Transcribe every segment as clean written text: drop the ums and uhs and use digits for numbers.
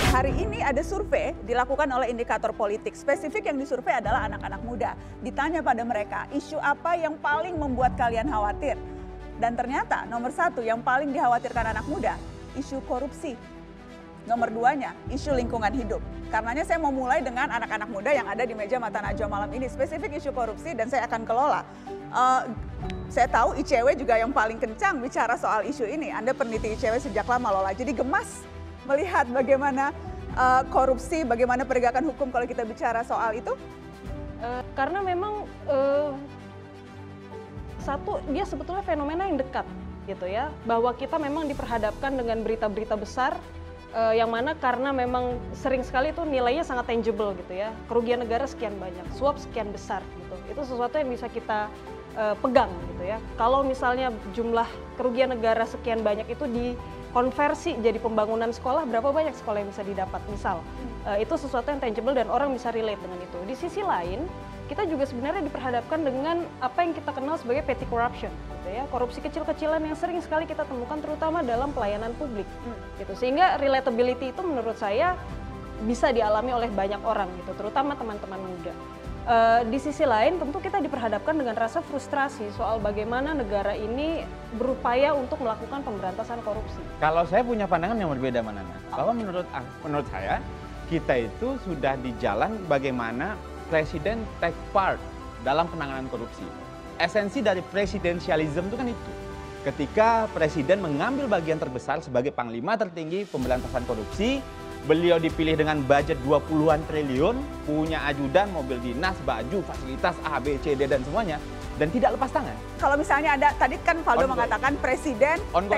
Hari ini ada survei dilakukan oleh indikator politik. Spesifik yang disurvei adalah anak-anak muda. Ditanya pada mereka, isu apa yang paling membuat kalian khawatir? Dan ternyata nomor 1 yang paling dikhawatirkan anak muda, isu korupsi. Nomor 2-nya, isu lingkungan hidup. Karenanya saya mau mulai dengan anak-anak muda yang ada di meja Mata Najwa malam ini. Spesifik isu korupsi dan saya akan kelola. Saya tahu ICW juga yang paling kencang bicara soal isu ini. Anda peneliti ICW sejak lama, Lola. Jadi gemas melihat bagaimana korupsi, bagaimana penegakan hukum kalau kita bicara soal itu? Karena memang satu, dia sebetulnya fenomena yang dekat gitu ya, bahwa kita memang diperhadapkan dengan berita-berita besar yang mana karena memang sering sekali itu nilainya sangat tangible gitu ya, kerugian negara sekian banyak, suap sekian besar gitu, itu sesuatu yang bisa kita pegang gitu ya. Kalau misalnya jumlah kerugian negara sekian banyak itu dikonversi jadi pembangunan sekolah, berapa banyak sekolah yang bisa didapat misal, itu sesuatu yang tangible dan orang bisa relate dengan itu. Di sisi lain, kita juga sebenarnya diperhadapkan dengan apa yang kita kenal sebagai petty corruption, gitu ya, korupsi kecil-kecilan yang sering sekali kita temukan terutama dalam pelayanan publik, gitu. Sehingga relatability itu menurut saya bisa dialami oleh banyak orang, gitu, terutama teman-teman muda. Di sisi lain tentu kita diperhadapkan dengan rasa frustrasi soal bagaimana negara ini berupaya untuk melakukan pemberantasan korupsi. Kalau saya punya pandangan yang berbeda, Mbak Nana, bahwa menurut saya kita itu sudah di jalan bagaimana Presiden take part dalam penanganan korupsi. Esensi dari presidensialism itu kan itu. Ketika Presiden mengambil bagian terbesar sebagai Panglima tertinggi pemberantasan korupsi, beliau dipilih dengan budget 20-an triliun, punya ajudan, mobil dinas, baju, fasilitas A, B, C, D, dan semuanya, dan tidak lepas tangan. Kalau misalnya ada, tadi kan Valdo mengatakan Presiden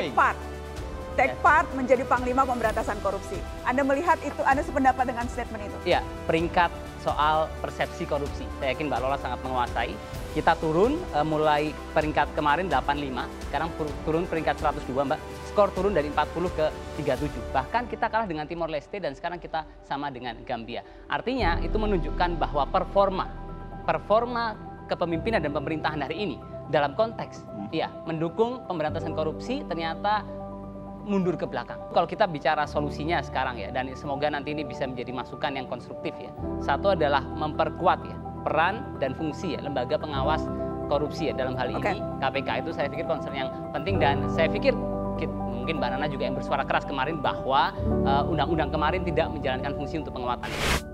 take part menjadi Panglima pemberantasan korupsi. Anda melihat itu, Anda sependapat dengan statement itu? Ya, peringkat soal persepsi korupsi. Saya yakin Mbak Lola sangat menguasai. Kita turun mulai peringkat kemarin 85, sekarang turun peringkat 102, Mbak. Skor turun dari 40 ke 37. Bahkan kita kalah dengan Timor Leste dan sekarang kita sama dengan Gambia. Artinya itu menunjukkan bahwa performa kepemimpinan dan pemerintahan hari ini dalam konteks mendukung pemberantasan korupsi ternyata mundur ke belakang. Kalau kita bicara solusinya sekarang ya, dan semoga nanti ini bisa menjadi masukan yang konstruktif ya. Satu adalah memperkuat ya peran dan fungsi ya lembaga pengawas korupsi ya, dalam hal ini KPK itu saya pikir concern yang penting, dan saya pikir mungkin Mbak Nana juga yang bersuara keras kemarin bahwa undang-undang kemarin tidak menjalankan fungsi untuk penguatan.